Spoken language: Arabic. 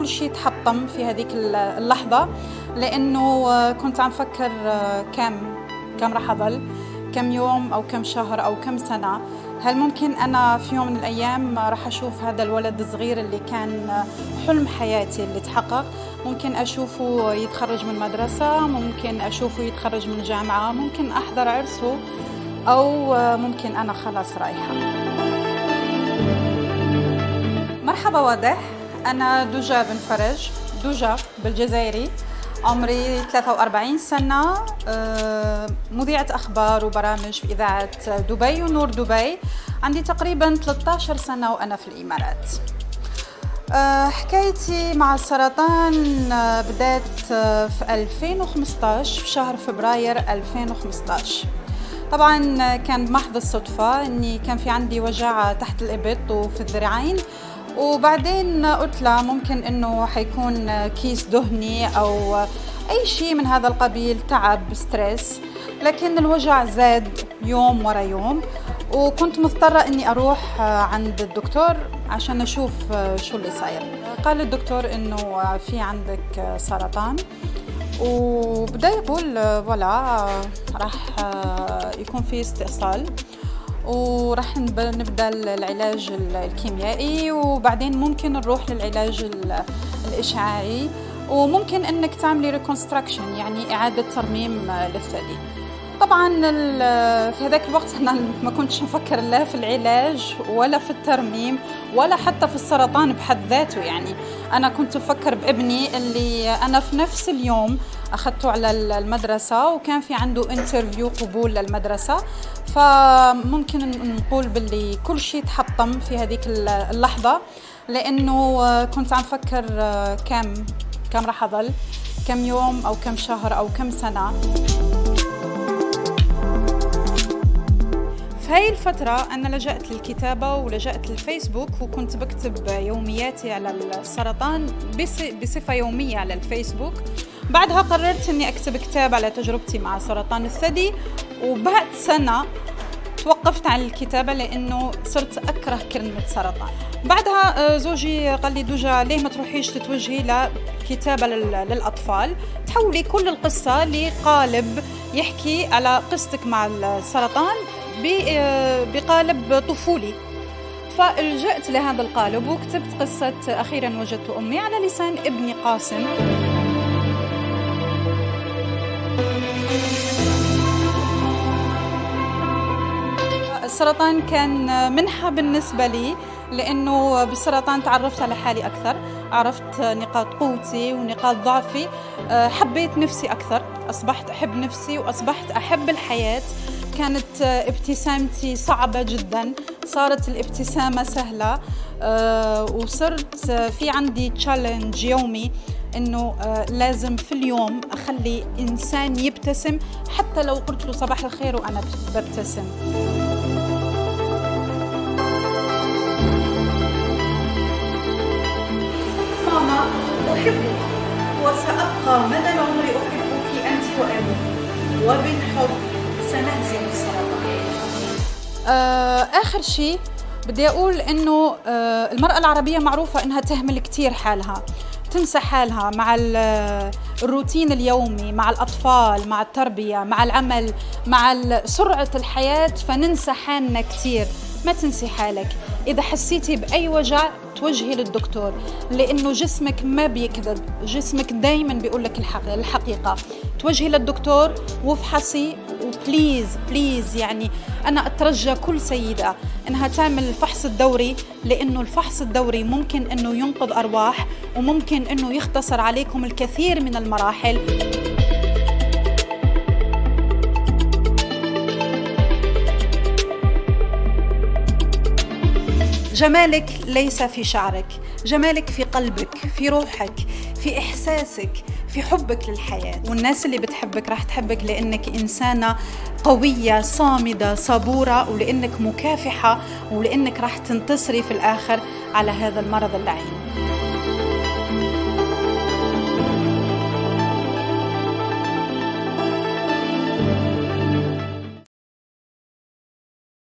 شيء تحطم في هذيك اللحظة، لأنه كنت عم فكر كم راح أضل، كم يوم أو كم شهر أو كم سنة. هل ممكن أنا في يوم من الأيام راح أشوف هذا الولد الصغير اللي كان حلم حياتي اللي تحقق؟ ممكن أشوفه يتخرج من مدرسة، ممكن أشوفه يتخرج من جامعة، ممكن أحضر عرسه، أو ممكن أنا خلاص رايحة. مرحبا واضح، أنا دوجا بن فرج، دوجا بالجزائري، عمري 43 سنة، مذيعة أخبار وبرامج في إذاعة دبي ونور دبي. عندي تقريبا 13 سنة وأنا في الإمارات. حكايتي مع السرطان بدأت في 2015 في شهر فبراير 2015. طبعا كان بمحض الصدفة أني كان في عندي وجاعة تحت الإبط وفي الذراعين، وبعدين قلت لا، ممكن انه حيكون كيس دهني او اي شيء من هذا القبيل، تعب، ستريس. لكن الوجع زاد يوم ورا يوم، وكنت مضطرة اني اروح عند الدكتور عشان اشوف شو اللي صاير. قال الدكتور انه في عندك سرطان، وبدأ يقول فوالا راح يكون في استئصال، وراح نبدأ العلاج الكيميائي، وبعدين ممكن نروح للعلاج الإشعاعي، وممكن انك تعملي ريكونستراكشن يعني إعادة ترميم للثدي. طبعا في هذاك الوقت انا ما كنتش نفكر لا في العلاج ولا في الترميم ولا حتى في السرطان بحد ذاته. يعني انا كنت افكر بابني اللي انا في نفس اليوم اخذته على المدرسة، وكان في عنده انترفيو قبول للمدرسة. فممكن نقول باللي كل شيء تحطم في هذيك اللحظة، لانه كنت عم فكر كم راح اضل، كم يوم او كم شهر او كم سنة. في هاي الفترة أنا لجأت للكتابة ولجأت للفيسبوك، وكنت بكتب يومياتي على السرطان بصفة يومية على الفيسبوك. بعدها قررت أني أكتب كتاب على تجربتي مع سرطان الثدي، وبعد سنة توقفت عن الكتابة لأنه صرت أكره كلمة سرطان. بعدها زوجي قال لي دوجا ليه ما تروحيش تتوجهي لكتابة للأطفال، تحولي كل القصة لقالب يحكي على قصتك مع السرطان بقالب طفولي. فلجأت لهذا القالب وكتبت قصة أخيرا وجدت أمي على لسان ابني قاسم. السرطان كان منحة بالنسبة لي، لأنه بالسرطان تعرفت على حالي أكثر، عرفت نقاط قوتي ونقاط ضعفي، حبيت نفسي أكثر، أصبحت أحب نفسي وأصبحت أحب الحياة. كانت ابتسامتي صعبة جدا، صارت الابتسامة سهلة، وصرت في عندي تشالنج يومي انه لازم في اليوم اخلي انسان يبتسم، حتى لو قلت له صباح الخير وانا ببتسم. ماما احبك وسابقى مدى العمر احبك انت وابي، وبالحب سنهزم السرطان. آخر شيء بدي أقول إنه المرأة العربية معروفة إنها تهمل كتير حالها، تنسى حالها مع الروتين اليومي، مع الأطفال، مع التربية، مع العمل، مع سرعة الحياة، فننسى حالنا كتير. ما تنسي حالك، إذا حسيتي بأي وجع توجهي للدكتور، لأنه جسمك ما بيكذب، جسمك دايما بيقولك الحقيقة. توجهي للدكتور وافحصي، وبليز بليز يعني أنا أترجى كل سيدة إنها تعمل الفحص الدوري، لأنه الفحص الدوري ممكن إنه ينقذ أرواح، وممكن إنه يختصر عليكم الكثير من المراحل. جمالك ليس في شعرك، جمالك في قلبك، في روحك، في إحساسك، في حبك للحياة. والناس اللي بتحبك راح تحبك لأنك إنسانة قوية صامدة صبورة، ولأنك مكافحة، ولأنك راح تنتصري في الآخر على هذا المرض اللعين.